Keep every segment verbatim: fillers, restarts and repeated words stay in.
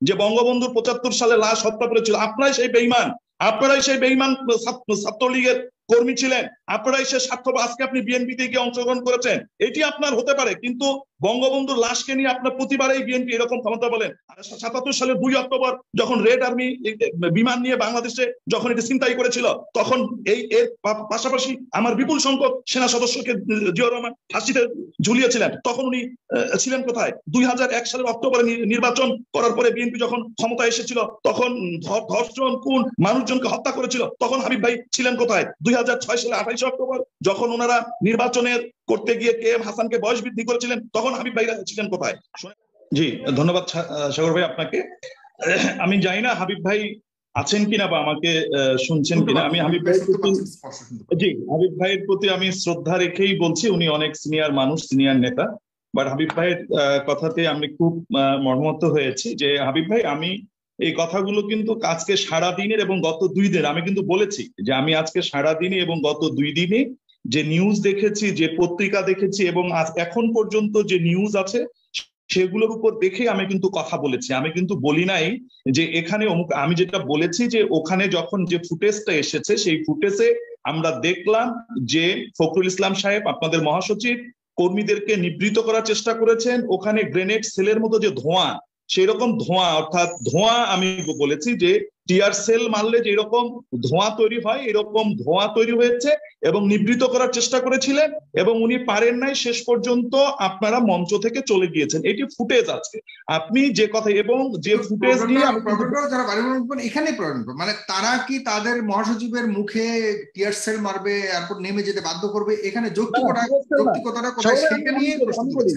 যে বঙ্গবন্ধুর পঁচাত্তর সালে লাশ হত্যা করেছিল, আপনারাই সেই বেঈমান, আপনারাই সেই বেঈমান ছাত্রলীগের কর্মী ছিলেন, আপনারাই সে স্বার্থ। আজকে আপনি বিএনপিতে গিয়ে অংশগ্রহণ করেছেন, এটি আপনার হতে পারে, কিন্তু বঙ্গবন্ধুর লাশকে নিয়ে আপনার প্রতিবারেই বিএনপি এরকম ক্ষমতা বলেন। সাতাত্তর সালের দুই অক্টোবর যখন রেড আর্মি বিমান নিয়ে বাংলাদেশে যখন এটি ছিনতাই করেছিল, তখন এই এর পাশাপাশি আমার বিপুল সংখ্যক সেনা সদস্যকে জিয়াউর রহমান ফাঁসিতে ঝুলিয়েছিলেন, তখন উনি ছিলেন কোথায়? দুই হাজার এক সালের অক্টোবরে নির্বাচন করার পরে বিএনপি যখন ক্ষমতা এসেছিল, তখন ধর্ষণ, খুন, মানুষজনকে হত্যা করেছিল, তখন হাবিব ভাই ছিলেন কোথায়? দুই হাজার ছয় সালে আঠাইশে অক্টোবর যখন ওনারা নির্বাচনের করতে গিয়ে কে এম হাসানকে বয়স বৃদ্ধি করেছিলেন, তখন হাবিব ভাই ছিলেন কোথায়? জি ধন্যবাদ সাগর ভাই আপনাকে। আমি জানি না হাবিব ভাই আছেন কিনা বা আমাকে শুনছেন কিনা। আমি হাবিব ভাইয়ের প্রতি জি হাবিব ভাইয়ের প্রতি আমি শ্রদ্ধা রেখেই বলছি, উনি অনেক সিনিয়র মানুষ, সিনিয়র নেতা। বাট হাবিব ভাইয়ের কথাতে আমি খুব মর্মাহত হয়েছি যে হাবিব ভাই, আমি এই কথাগুলো কিন্তু আজকে সারা দিনের এবং গত দুই দিন আমি কিন্তু বলেছি যে আমি আজকে সারা দিনে এবং গত দুই দিনে যে নিউজ দেখেছি, যে পত্রিকা দেখেছি এবং আজ এখন পর্যন্ত যে নিউজ আছে সেগুলোর উপর দেখে আমি কিন্তু কথা বলেছি। আমি কিন্তু বলি নাই যে এখানে অমুক, আমি যেটা বলেছি যে ওখানে যখন যে ফুটেজটা এসেছে সেই ফুটেজে আমরা দেখলাম যে ফখরুল ইসলাম সাহেব আপনাদের মহাসচিব কর্মীদেরকে নিবৃত করার চেষ্টা করেছেন। ওখানে গ্রেনেড সেলের মতো যে ধোঁয়া, সেই রকম ধোঁয়া, অর্থাৎ ধোঁয়া আমি বলেছি যে টিয়ার সেল মারলে যে এরকম ধোঁয়া তৈরি হয়, এরকম ধোঁয়া তৈরি হয়েছে এবং নিবৃত করার চেষ্টা করেছিলেন এবং উনি পারেন নাই, শেষ পর্যন্ত আপনারা মঞ্চ থেকে চলে গিয়েছেন। এটি ফুটেজ আছে, আপনি যে কথা এবং যে ফুটেজ নিয়ে যারা এখানে মানে তারা কি তাদের মহাসচিবের মুখে টিয়ার সেল মারবে, এরপর নেমে যেতে বাধ্য করবে, এখানে যৌক্তিকতা যৌক্তিকতাটা কোথায় সেটা নিয়ে প্রশ্ন করেছি।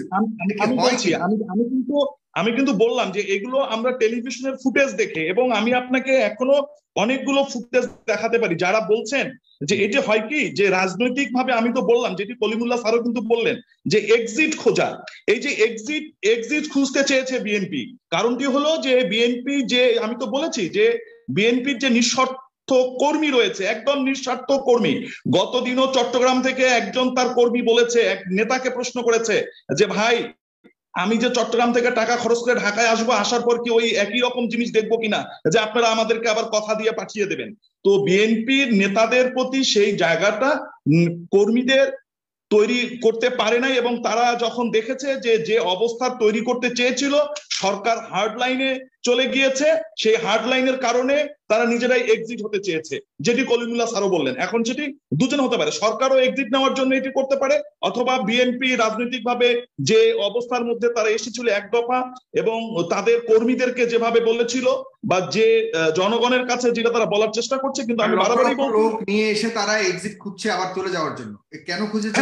আমি কিন্তু আমি কিন্তু বললাম যে এগুলো আমরা টেলিভিশনের ফুটেজ দেখে, এবং আমি আপনাকে এখনো অনেকগুলো ফুটেজ দেখাতে পারি যারা বলছেন যে এটি হয় কি যে রাজনৈতিক ভাবে, আমি তো বললাম যেটি কলিমুল্লাহ স্যারও কিন্তু বললেন যে এক্সিট খোঁজা, এই যে এক্সিট এক্সিট খুঁজতে চেয়েছে বিএনপি। কারণটি হলো যে বিএনপি যে, আমি তো বলেছি যে বিএনপির যে নিঃস্বার্থ কর্মী রয়েছে, একদম নিঃস্বার্থ কর্মী। গতদিনও চট্টগ্রাম থেকে একজন তার কর্মী বলেছে, এক নেতাকে প্রশ্ন করেছে যে ভাই আমি যে চট্টগ্রাম থেকে টাকা খরচ করে ঢাকায় আসবো, আসার পর কি ওই একই রকম জিনিস দেখবো কিনা, যে আপনারা আমাদেরকে আবার কথা দিয়ে পাঠিয়ে দেবেন। তো বিএনপির নেতাদের প্রতি সেই জায়গাটা কর্মীদের তৈরি করতে পারে নাই, এবং তারা যখন দেখেছে যে যে অবস্থা তৈরি করতে চেয়েছিল সরকার হার্ড লাইনে চলে গিয়েছে, সেই হার্ড লাইনের কারণে তারা নিজেরাই এক্সিট হতে চেয়েছে, যেটি কলিমুল্লাহ স্যারও বললেন। এখন সেটি দুজন হতে পারে, সরকারও এক্সিট নেওয়ার জন্য এটি করতে পারে, অথবা বিএনপি রাজনৈতিক ভাবে যে অবস্থার মধ্যে তারা এসেছিল এক দফা এবং তাদের কর্মীদেরকে যেভাবে বলেছিল বা যে জনগণের কাছে যেটা তারা বলার চেষ্টা করছে, কিন্তু আমি বারবারই বলছি লোক নিয়ে এসে তারা এক্সিট খুঁজছে আবার চলে যাওয়ার জন্য। কেন খুঁজেছে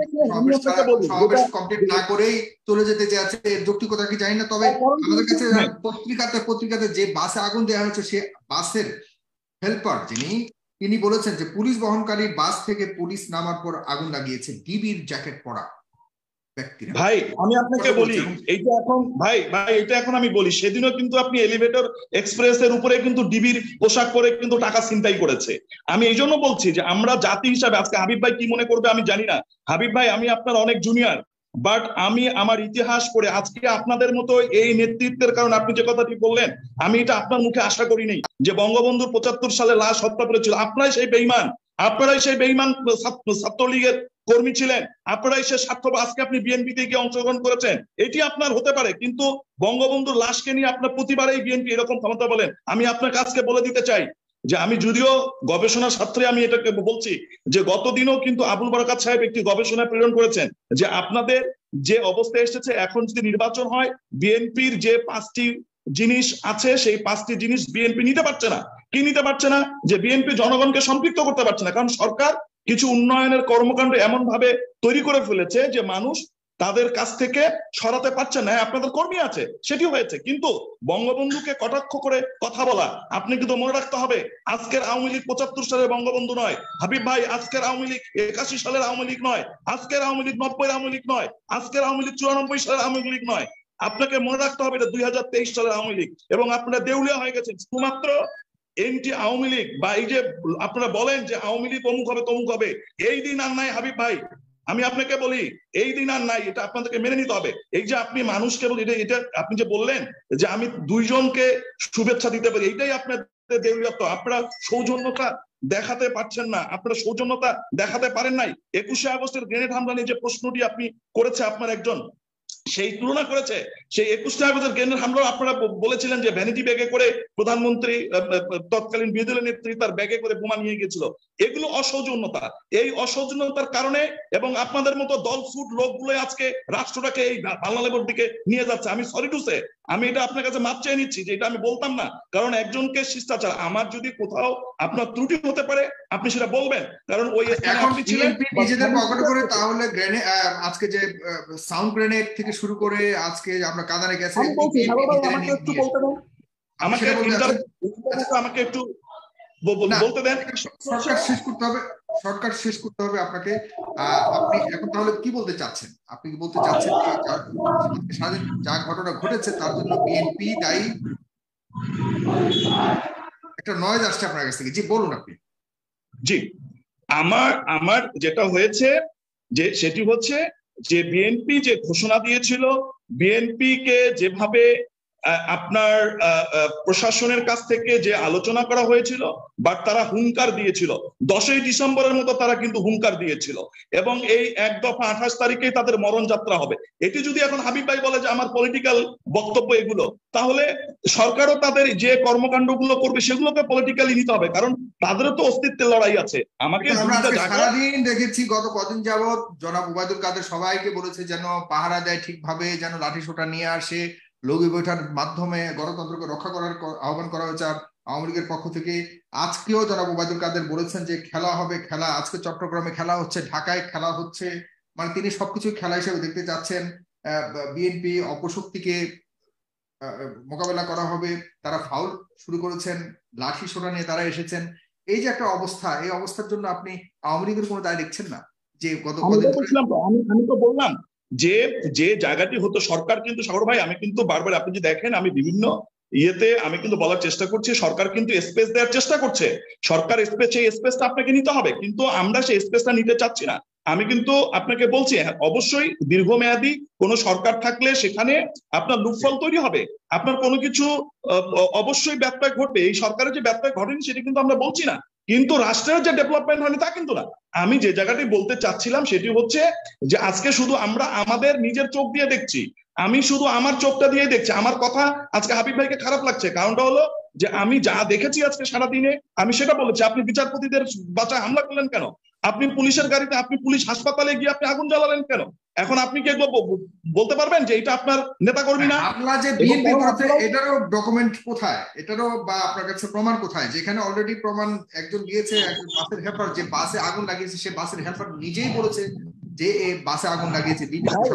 কমপ্লিট না করেই চলে যেতে চাচ্ছে, এর যৌক্তিকতা কি জানি না। তবে আমাদের কাছে পত্রিকাতে পত্রিকাতে যে বাসে আগুন দেওয়া হয়েছে সে বাসের হেল্পার যিনি, তিনি বলেছেন যে পুলিশ বহনকারী বাস থেকে পুলিশ নামার পর আগুন লাগিয়েছে ডিবির জ্যাকেট পরা ব্যক্তিরা। ভাই আমি আপনাকে বলি, এইটা এখন ভাই ভাই এটা এখন আমি বলি, সেদিনও কিন্তু আপনি এলিভেটর এক্সপ্রেস এর উপরে কিন্তু ডিবির পোশাক পরে কিন্তু টাকা ছিনতাই করেছে। আমি এই জন্য বলছি যে আমরা জাতি হিসাবে, আজকে হাবিব ভাই কি মনে করবে আমি জানি না। হাবিব ভাই আমি আপনার অনেক জুনিয়র, বাট আমি আমার ইতিহাস পড়ে আজকে আপনাদের মতো এই নেতৃত্বের কারণে, আপনি যে কথাটি বললেন আমি এটা আপনার মুখে আশা করিনি যে বঙ্গবন্ধুর পঁচাত্তর সালে লাশ হত্যা করেছিল, আপনারাই সেই বেঈমান, আপনারাই সেই বেঈমান ছাত্রলীগের কর্মী ছিলেন, আপনারাই সে স্বার্থ। আজকে আপনি বিএনপিতে গিয়ে অংশগ্রহণ করেছেন, এটি আপনার হতে পারে, কিন্তু বঙ্গবন্ধুর লাশকে নিয়ে আপনার প্রতিবারেই বিএনপি এরকম ক্ষমতা বলেন। আমি আপনার কাছকে বলে দিতে চাই যে আমি যদিও গবেষণার ছাত্রে আমি এটাকে বলছি যে গতদিনও কিন্তু আবুল বারাকাত সাহেব একটি গবেষণা প্রেরণ করেছেন যে আপনাদের যে অবস্থায় এসেছে, এখন যদি নির্বাচন হয় বিএনপির যে পাঁচটি জিনিস আছে সেই পাঁচটি জিনিস বিএনপি নিতে পারছে না। কি নিতে পারছে না? যে বিএনপি জনগণকে সম্পৃক্ত করতে পারছে না, কারণ সরকার কিছু উন্নয়নের কর্মকাণ্ড এমন ভাবে তৈরি করে ফেলেছে যে মানুষ তাদের কাছ থেকে সরাতে পারছে না। আপনাদের কর্মী আছে, সেটি হয়েছে, কিন্তু বঙ্গবন্ধুকে কটাক্ষ করে কথা বলা, আপনি কিন্তু মনে রাখতে হবে আজকের আওয়ামী লীগ পঁচাত্তর সালের বঙ্গবন্ধু নয় হাবিব ভাই, আজকের আওয়ামী লীগ একাশি সালের আওয়ামী লীগ নয়, আজকের আওয়ামী লীগ নব্বই আওয়ামী লীগ নয়, আজকের আওয়ামী লীগ চুরানব্বই সালের আওয়ামী লীগ নয়। আপনাকে মনে রাখতে হবে এটা দুই হাজার তেইশ সালের আওয়ামী লীগ, এবং আপনারা দেউলিয়া হয়ে গেছেন শুধুমাত্র এনটি আওয়ামী লীগ, বা এই যে আপনারা বলেন যে আওয়ামী লীগ অমুক হবে তমুক হবে, এই দিন আর নাই হাবিব ভাই। আমি আপনাকে বলি এই দিন আর নাই, এটা আপনাদেরকে মেনে নিতে হবে। এই যে আপনি মানুষকে এটা এটা আপনি যে বললেন যে আমি দুইজনকে শুভেচ্ছা দিতে পারি, এইটাই আপনাদের দেউলিয়ত্ব। আপনারা সৌজন্যতা দেখাতে পারছেন না, আপনারা সৌজন্যতা দেখাতে পারেন নাই। একুশে আগস্টের গ্রেনেড হামলা নিয়ে যে প্রশ্নটি আপনি করেছে আপনার একজন, সেই তুলনা করেছে সেই একুশে আগস্টের গ্রেনেড হামলা আপনারা বলেছিলেন যে ভ্যানিটি ব্যাগে করে প্রধানমন্ত্রী তৎকালীন বিরোধী দলের নেত্রী তার ব্যাগে করে বোমা নিয়ে গেছিল। এগুলো অসৌজন্যতা। এই অসৌজন্যতার কারণে এবং আপনাদের মতো দল ফুট লোকগুলো আজকে রাষ্ট্রটাকে এই বাংলালেবর দিকে নিয়ে যাচ্ছে। আমি সরি টু সে, আমি এটা আপনার কাছে মাপ চেয়ে নিচ্ছি যে এটা আমি বলতাম না, কারণ একজনকে শিষ্টাচার, আমার যদি কোথাও আপনার ত্রুটি হতে পারে আপনি সেটা বলবেন, কারণ ওই স্থানে আপনি ছিলেন। নিজেদের পকেটে করে তাহলে গ্রেনেড আজকে যে সাউন্ড গ্রেনেড থেকে শুরু করে আজকে আমরা কাঁদানে গেছে, আমাকে আমাকে একটু বলতে দেন। সরকার শেষ করতে হবে, সরকার শেষ করতে হবে আপনাকে। আপনি এখন তাহলে কি বলতে চাচ্ছেন? আপনি কি বলতে চাচ্ছেন যে স্বাধীন যা ঘটনা ঘটেছে তার জন্য বিএনপি দায়ী? একটা নয়েজ আসছে আপনার কাছ থেকে, জি বলুন আপনি। জি, আমার আমার যেটা হয়েছে যে সেটি হচ্ছে যে বিএনপি যে ঘোষণা দিয়েছিল, বিএনপি কে যেভাবে আপনার প্রশাসনের কাছ থেকে যে আলোচনা করা হয়েছিল, বাট তারা হুঙ্কার দিয়েছিল দশই ডিসেম্বরের মতো, তারা কিন্তু হুঙ্কার দিয়েছিল এবং এই এক দফা আঠাশ তারিখেই তাদের মরণ যাত্রা হবে। এটি যদি এখন হাবিব ভাই বলে যে আমার পলিটিক্যাল বক্তব্য এগুলো, তাহলে সরকারও তাদের যে কর্মকাণ্ডগুলো করবে সেগুলোকে পলিটিক্যালি নিতে হবে, কারণ তাদেরও তো অস্তিত্বের লড়াই আছে। আমাকে সারাদিন দেখেছি গত কদিন যাবৎ জনাব ওবায়দুল কাদের সবাইকে বলেছে যেন পাহারা দেয় ঠিকভাবে, যেন লাঠি সোটা নিয়ে আসে, লগি বৈঠার মাধ্যমে গণতন্ত্রকে রক্ষা করার আহ্বান করা হয়েছে আওয়ামী লীগের পক্ষ থেকে। আজকেও জনাব ওবায়দুল কাদের বলেছেন যে খেলা হবে খেলা, আজকে চট্টগ্রামে খেলা হচ্ছে, ঢাকায় খেলা হচ্ছে, মানে তিনি সবকিছু খেলা হিসেবে দেখতে চাচ্ছেন। বিএনপি অপশক্তিকে মোকাবেলা করা হবে, তারা ফাউল শুরু করেছেন, লাঠি সোটা নিয়ে তারা এসেছেন। এই যে একটা অবস্থা, এই অবস্থার জন্য আপনি আওয়ামী লীগের কোনো দায় দেখছেন না? যে গত আমি তো বললাম যে যে জায়গাটি হতো সরকার কিন্তু, সাগর ভাই আমি কিন্তু বারবার, আপনি যদি দেখেন আমি বিভিন্ন ইয়েতে আমি কিন্তু বলার চেষ্টা করছি, সরকার কিন্তু স্পেস দেওয়ার চেষ্টা করছে। সরকার স্পেস, সেই স্পেসটা আপনাকে নিতে হবে, কিন্তু আমরা সেই স্পেসটা নিতে চাচ্ছি না। আমি কিন্তু আপনাকে বলছি অবশ্যই দীর্ঘমেয়াদী কোন সরকার থাকলে সেখানে আপনার লুপফল তৈরি হবে, আপনার কোনো কিছু অবশ্যই ব্যত্যয় ঘটবে। এই সরকারের যে ব্যত্যয় ঘটেনি সেটা কিন্তু আমরা বলছি না, কিন্তু রাষ্ট্রের যে ডেভেলপমেন্ট হয়নি তা কিন্তু না। আমি যে জায়গাটি বলতে চাচ্ছিলাম সেটি হচ্ছে যে আজকে শুধু আমরা আমাদের নিজের চোখ দিয়ে দেখছি, আমি শুধু আমার চোখটা দিয়ে দেখছি। আমার কথা আজকে হাবিব ভাইকে খারাপ লাগছে, কারণটা হলো যে আমি যা দেখেছি আজকে সারাদিনে আমি সেটা বলেছি। আপনি বিচারপতিদের বাসায় হামলা করলেন কেন? আপনি পুলিশের গাড়িতে, আপনি পুলিশ হাসপাতালে গিয়ে আপনি আগুন জ্বালালেন কেন? এখন আপনি কি এগুলো বলতে পারবেন যে এটা আপনার নেতাকর্মী না? আপনার যে বিএনপি করেছে এটারও ডকুমেন্ট কোথায়, এটারও বা আপনার কাছে প্রমাণ কোথায়? যেখানে অলরেডি প্রমাণ একজন দিয়েছে, একজন বাসের হেল্পার যে বাসে আগুন লাগিয়েছে, সে বাসের হেল্পার নিজেই বলেছে যে এই বাসে আগুন লাগিয়েছে।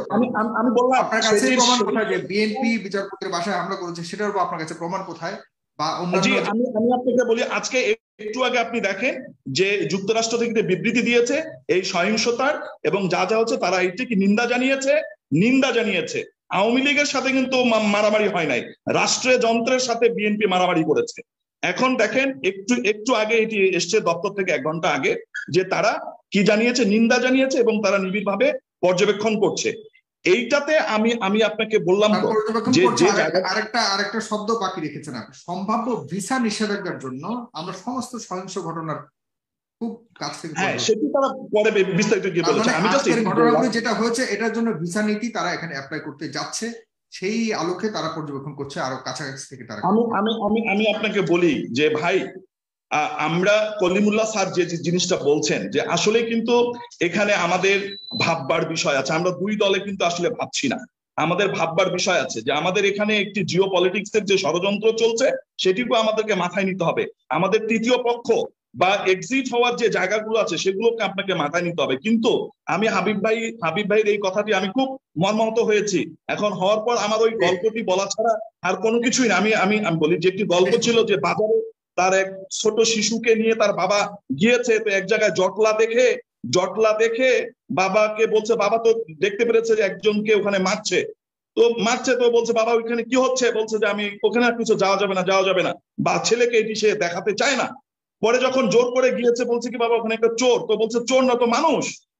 আমি বললাম আপনার কাছে প্রমাণ কোথায় যে বিএনপি বিচারপতির বাসায় হামলা করেছে? সেটার আপনার কাছে প্রমাণ কোথায়? বা জি আমি আমি আপনাকে বলি, আজকে একটু আগে আপনি দেখেন যে যুক্তরাষ্ট্র থেকে বিবৃতি দিয়েছে এই সহিংসতার, এবং যা যা হচ্ছে তারা এটিকে নিন্দা জানিয়েছে, নিন্দা জানিয়েছে। আওয়ামী লীগের সাথে কিন্তু মারামারি হয় নাই, রাষ্ট্রের যন্ত্রের সাথে বিএনপি মারামারি করেছে। এখন দেখেন একটু একটু আগে এটি এসছে দপ্তর থেকে এক ঘন্টা আগে, যে তারা কি জানিয়েছে, নিন্দা জানিয়েছে এবং তারা নিবিড়ভাবে পর্যবেক্ষণ করছে। এইটাতে আমি আমি আপনাকে বললাম যে আরেকটা আরেকটা শব্দ বাকি রেখেছেন আপনি, সম্ভাব্য ভিসা নিষেধাজ্ঞার জন্য আমরা সমস্ত সহিংস ঘটনার খুব কাছ থেকে, হ্যাঁ সেটি তারা পরে বিস্তারিত কি বলেছে। আমি জাস্ট এই ঘটনাগুলো যেটা হয়েছে এটার জন্য ভিসা নীতি তারা এখানে অ্যাপ্লাই করতে যাচ্ছে, সেই আলোকে তারা পর্যবেক্ষণ করছে আরো কাছাকাছি থেকে তারা। আমি আমি আমি আমি আপনাকে বলি যে ভাই, আমরা কলিমুল্লাহ স্যার যে জিনিসটা বলছেন যে আসলে কিন্তু এখানে আমাদের ভাববার বিষয় আছে। আমরা দুই দলে কিন্তু আসলে ভাবছি না, আমাদের ভাববার বিষয় আছে যে আমাদের এখানে একটি জিও পলিটিক্স এর যে ষড়যন্ত্র চলছে সেটিকে আমাদেরকে মাথায় নিতে হবে। আমাদের তৃতীয় পক্ষ বা এক্সিট হওয়ার যে জায়গাগুলো আছে সেগুলোকে আপনাকে মাথায় নিতে হবে। কিন্তু আমি হাবিব ভাই হাবিব ভাইয়ের এই কথাটি আমি খুব মর্মাহত হয়েছি। এখন হওয়ার পর আমার ওই গল্পটি বলা ছাড়া আর কোনো কিছুই না। আমি আমি আমি বলি যে একটি গল্প ছিল যে বাজারে তার এক ছোট শিশুকে নিয়ে তার বাবা গিয়েছে, তো এক জায়গায় জটলা দেখে জটলা দেখে বাবাকে বলছে, বাবা তো দেখতে পেরেছে যে একজনকে ওখানে মারছে, তো মারছে তো বলছে বাবা ওইখানে কি হচ্ছে? বলছে যে আমি ওখানে আর কিছু যাওয়া যাবে না, যাওয়া যাবে না। বা ছেলেকে এটি সে দেখাতে চায় না। পরে যখন জোর করে গিয়েছে বলছে কি বাবা ওখানে একটা চোর, তো বলছে চোর না তো মানুষ।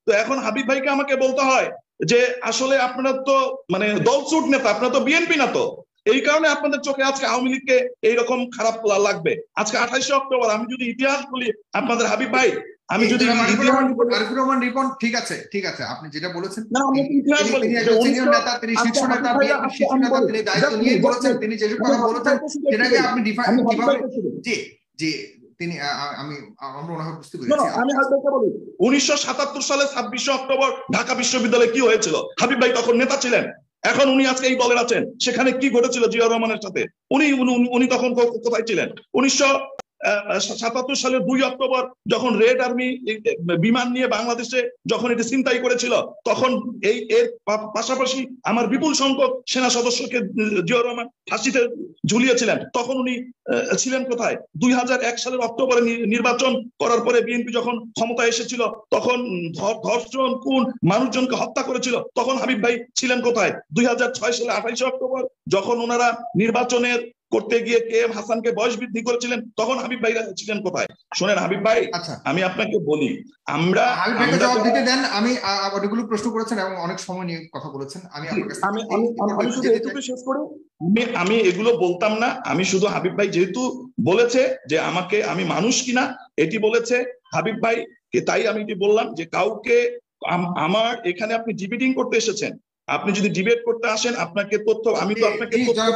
তো এখন হাবিব ভাইকে আমাকে বলতে হয় যে আসলে আপনারা তো মানে দলছুট নেতা, আপনারা তো বিএনপি না, তো এই কারণে আপনাদের চোখে আজকে আওয়ামী লীগকে এইরকম খারাপ লাগবে। আজকে আঠাইশে অক্টোবর আমি যদি ইতিহাস বলি আপনাদের হাবিব ভাই, আমি যদি আরিফুর রহমান রিপন, ঠিক আছে ঠিক আছে, আপনি যেটা বলেছেন, তিনি একজন সিনিয়র নেতা, তিনি শীর্ষ নেতা, বিএনপির শীর্ষ নেতা, তিনি দায়িত্ব নিয়েই বলেছেন, তিনি যেসব কথা বলেছেন সেটাকে আপনি ডিফাইন কিভাবে, জি জি তিনি আমি আমরা ওনাকে বুঝতে পেরেছি। আমি হাবিবকে বলি, উনিশশো সাতাত্তর সালে ছাব্বিশে অক্টোবর ঢাকা বিশ্ববিদ্যালয়ে কি হয়েছিল? হাবিব ভাই তখন নেতা ছিলেন, এখন উনি আজকে এই দলের আছেন। সেখানে কি ঘটেছিল জিয়া রহমানের সাথে? উনি উনি তখন কোথায় ছিলেন? উনিশশো সাতাত্তর সালের দুই অক্টোবর যখন রেড আর্মি বিমান নিয়ে বাংলাদেশে যখন এটি ছিনতাই করেছিল, তখন এই এর পাশাপাশি আমার বিপুল সংখ্যক সেনা সদস্যকে জিয়া রহমান ফাঁসিতে ঝুলিয়েছিলেন। তখন উনি ছিলেন কোথায়? দুই হাজার এক সালের অক্টোবরে নির্বাচন করার পরে বিএনপি যখন ক্ষমতায় এসেছিল, তখন ধর্ষণ, খুন, মানুষজনকে হত্যা করেছিল, তখন হাবিব ভাই ছিলেন কোথায়? দুই হাজার ছয় সালে আঠাইশে অক্টোবর যখন ওনারা নির্বাচনের করতে গিয়ে কে এম হাসানকে বয়স বৃদ্ধি করেছিলেন, তখন হাবিব ভাই ছিলেন কোথায়? শোনেন হাবিব ভাই, আমি আপনাকে বলি, আমরা জবাব দিতে দেন। আমি অনেকগুলো প্রশ্ন করেছেন এবং অনেক সময় নিয়ে কথা বলেছেন, আমি আমি শুধু এটুকু শেষ করি, আমি এগুলো বলতাম না। আমি শুধু হাবিব ভাই যেহেতু বলেছে যে আমাকে আমি মানুষ কিনা এটি বলেছে হাবিব ভাই, তাই আমি এটি বললাম যে কাউকে আমার এখানে আপনি ডিবেটিং করতে এসেছেন, আপনি যদি ডিবেট করতে আসেন আপনাকে তথ্য, আমি তো আপনাকে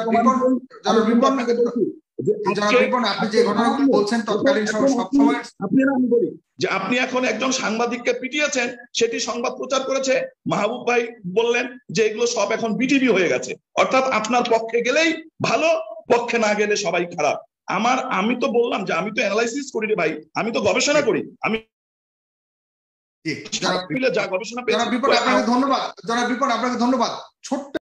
যে আপনি এখন একজন সাংবাদিককে পিটিয়েছেন, সেটি সংবাদ প্রচার করেছে, মাহবুব ভাই বললেন যে এগুলো সব এখন বিটিভি হয়ে গেছে, অর্থাৎ আপনার পক্ষে গেলেই ভালো, পক্ষে না গেলে সবাই খারাপ। আমার আমি তো বললাম যে আমি তো অ্যানালাইসিস করি রে ভাই, আমি তো গবেষণা করি। আমি জনাব রিপন আপনাকে ধন্যবাদ, জনাব রিপন আপনাকে ধন্যবাদ। ছোট্ট